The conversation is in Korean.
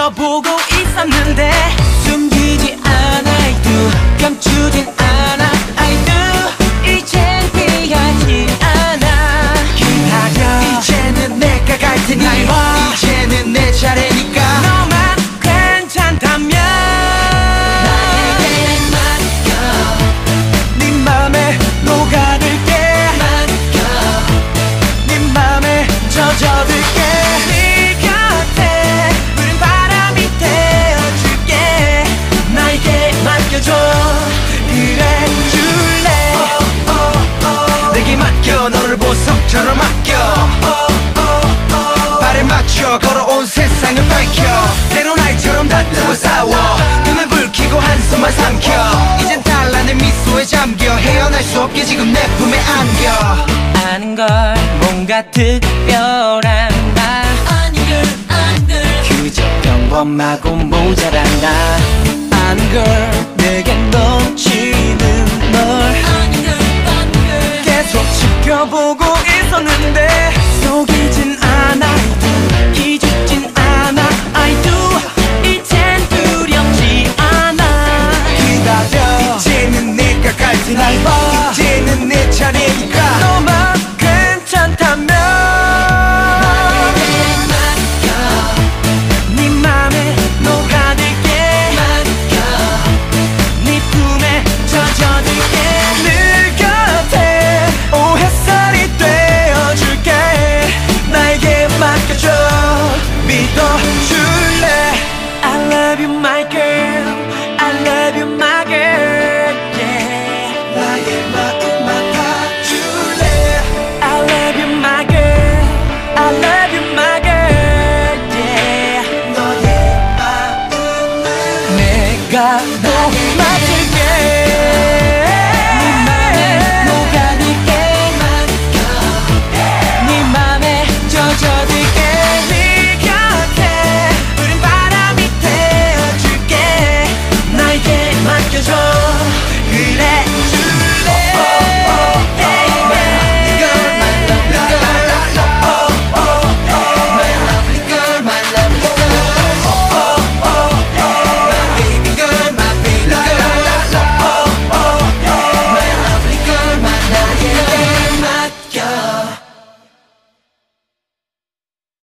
지켜보고 있었는데 숨기지 않아 I do 감추진 않아 I do 이젠 피하지 않아 기다려 이제는 내가 갈 테니 날 봐. 이제는 내 차례니까 너만 괜찮다면 나에게 맡겨 네 맘에 녹아들게 맡겨 네 맘에 젖어들게 네 곁에 부른 바람이 되어줄게 나에게 맡겨줘 그래 줄래 내게 맡겨 너를 보석처럼 맡겨 발에 맞춰 걸어온 세상을 밝혀 때론 아이처럼 다투고 싸워 눈을 붉히고 한숨만 삼켜 이젠 단란의 미소에 잠겨 헤어날 수 없게 지금 내 품에 안겨 아는 걸 뭔가 특별한 나 아닌 걸 그저 평범하고 모자란 나 아는 걸 내겐 넘치는 널 아닌 걸 계속 지켜보고 있었는데 속이